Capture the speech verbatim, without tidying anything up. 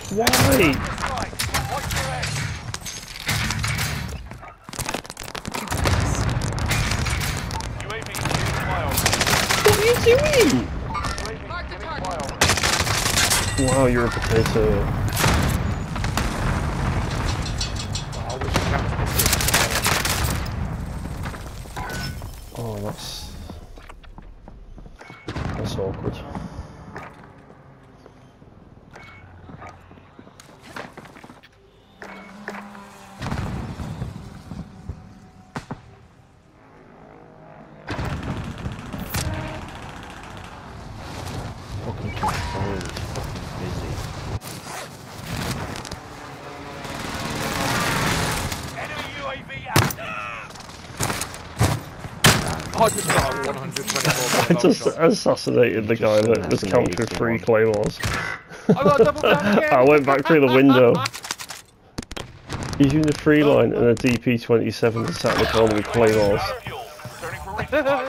Why? What are you doing? Wow, you're a potato. Oh, that's... That's awkward. Fucking control is fucking busy. Enemy U A V out. I just got one hundred twenty-four. I just assassinated the guy that was camped with three claymores. I got double down again. I went back through the window. He's using a free line and a D P twenty-seven to sat in the corner with claymores.